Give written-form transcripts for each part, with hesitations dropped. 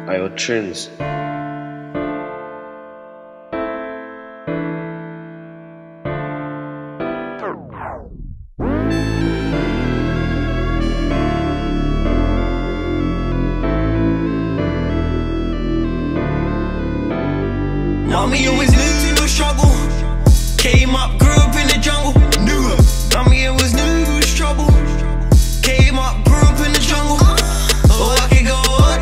Ayo Trends. Mommy always lived in the struggle. Came up, grew up in the jungle. Knew it. Mommy always knew it was trouble. Came up, grew up in the jungle. Oh, I can go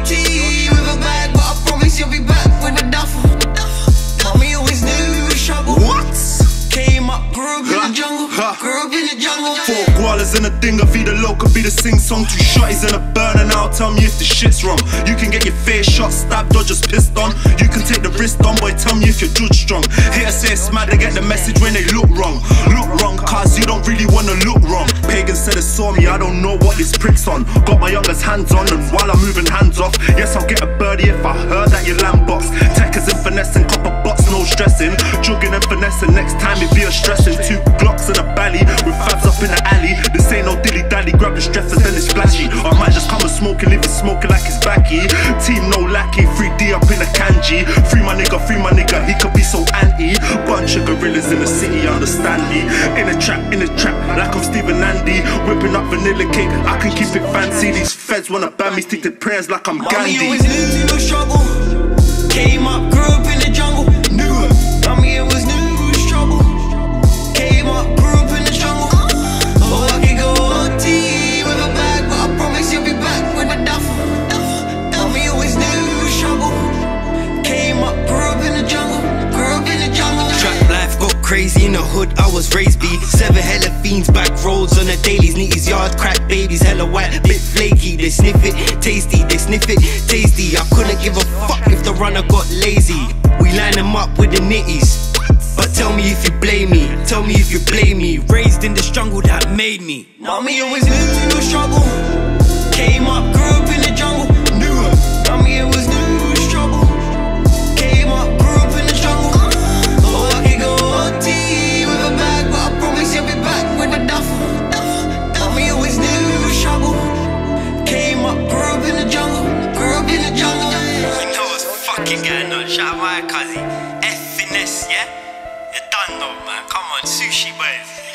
OT with a bag, but I promise you'll be back with a duffel. Mommy always knew it was trouble. What? Came up, grew up in the jungle. Grew up in the jungle. 4 koalas in a dinger, be the local, be the sing song. 2 shotties in a burner, now tell me if the shit's wrong. You can get your face shot, stabbed or just pissed on. You can take the wrist on, boy, tell me if you're judge strong. Haters say it's mad, they get the message when they look wrong. Look wrong, cause you don't really wanna look wrong. Pagans said they saw me, I don't know what this prick's on. Got my youngest hands on, and while I'm moving hands off, yes, I'll get a birdie if I heard that your lamb box. Techers and finessing, copper box, no stressing. Jugging and finessing, next time it be a stressing. 2 Glocks and a bally, with fabs up in the alley. This ain't no dilly dally, grab the stressors, then it's flashy. Or I might just come and smoke and leave it smoking like it's backy. Team no lackey, 3D up in the kanji. Free my nigga, he could be so anti. Bunch of gorillas in the city, understand me. In a trap, like I'm Stephen Andy. Whipping up vanilla cake, I can keep it fancy. These feds wanna ban me, stick to prayers like I'm Gandhi. Mommy always lived in the struggle. Came up, grew up in the jungle. Knew it. Mommy always knew it was trouble. Came up, grew up in the jungle. Oh, I can go OT with a bag, but I promise you'll be back with a duffel. Mommy always knew it was trouble. Came up, grew up in the jungle. Grew up in the jungle. Trap life got crazy in the hood, I was raised B. 7 hella fiends, back roads on the dailies. Nitties yard, crack babies, hella white, bit flaky. They sniff it, tasty, they sniff it, tasty. I couldn't give a fuck if the runner got lazy. We line them up with the nitties. But tell me if you blame me, tell me if you blame me. Raised in the jungle that made me. Mommy always lived in the struggle. Came up, grew up in the jungle. Knew it. Mommy always knew it was trouble. Came up, grew up in the jungle. Oh, I can go OT with a bag, but I promise you'll be back with a duffel. Mommy always knew it was trouble. Came up, grew up in the jungle. Grew up in the jungle. You know what's fucking going on? Shout out my cousin. Finesse, yeah? You're done though, man. Come on, sushi boys.